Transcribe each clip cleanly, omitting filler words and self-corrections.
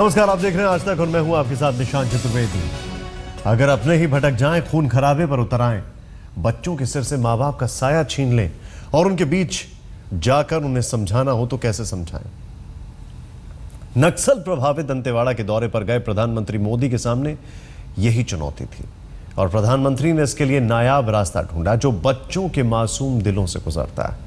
नमस्कार, आप देख रहे हैं आज तक और मैं हूं आपके साथ निशांत चतुर्वेदी। अगर अपने ही भटक जाएं, खून खराबे पर उतर आएं, बच्चों के सिर से माँ बाप का साया छीन लें और उनके बीच जाकर उन्हें समझाना हो तो कैसे समझाएं। नक्सल प्रभावित दंतेवाड़ा के दौरे पर गए प्रधानमंत्री मोदी के सामने यही चुनौती थी और प्रधानमंत्री ने इसके लिए नायाब रास्ता ढूंढा जो बच्चों के मासूम दिलों से गुजरता है।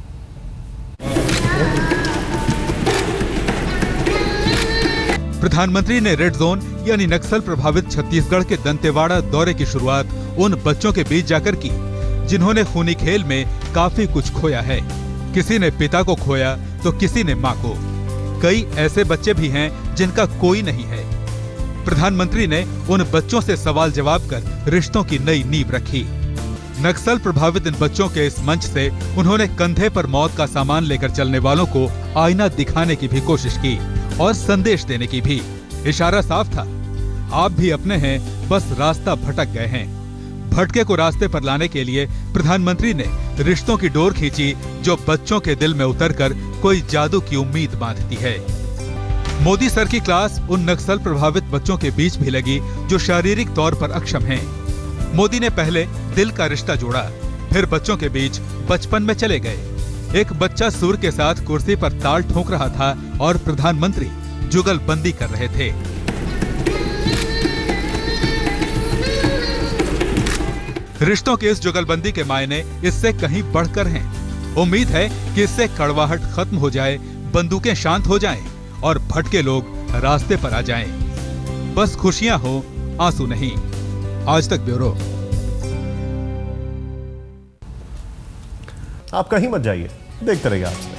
प्रधानमंत्री ने रेड जोन यानी नक्सल प्रभावित छत्तीसगढ़ के दंतेवाड़ा दौरे की शुरुआत उन बच्चों के बीच जाकर की जिन्होंने खूनी खेल में काफी कुछ खोया है। किसी ने पिता को खोया तो किसी ने मां को। कई ऐसे बच्चे भी हैं जिनका कोई नहीं है। प्रधानमंत्री ने उन बच्चों से सवाल जवाब कर रिश्तों की नई नींव रखी। नक्सल प्रभावित इन बच्चों के इस मंच से उन्होंने कंधे पर मौत का सामान लेकर चलने वालों को आईना दिखाने की भी कोशिश की और संदेश देने की भी। इशारा साफ था, आप भी अपने हैं, बस रास्ता भटक गए हैं। भटके को रास्ते पर लाने के लिए प्रधानमंत्री ने रिश्तों की डोर खींची जो बच्चों के दिल में उतरकर कोई जादू की उम्मीद बांधती है। मोदी सर की क्लास उन नक्सल प्रभावित बच्चों के बीच भी लगी जो शारीरिक तौर पर अक्षम हैं। मोदी ने पहले दिल का रिश्ता जोड़ा, फिर बच्चों के बीच बचपन में चले गए। एक बच्चा सुर के साथ कुर्सी पर ताल ठोक रहा था और प्रधानमंत्री जुगलबंदी कर रहे थे। रिश्तों की इस जुगलबंदी के मायने इससे कहीं बढ़कर हैं। उम्मीद है कि इससे कड़वाहट खत्म हो जाए, बंदूकें शांत हो जाएं और भटके लोग रास्ते पर आ जाएं। बस खुशियां हो, आंसू नहीं। आज तक ब्यूरो। आप कहीं मत जाइए, देखते रहिए आज तक।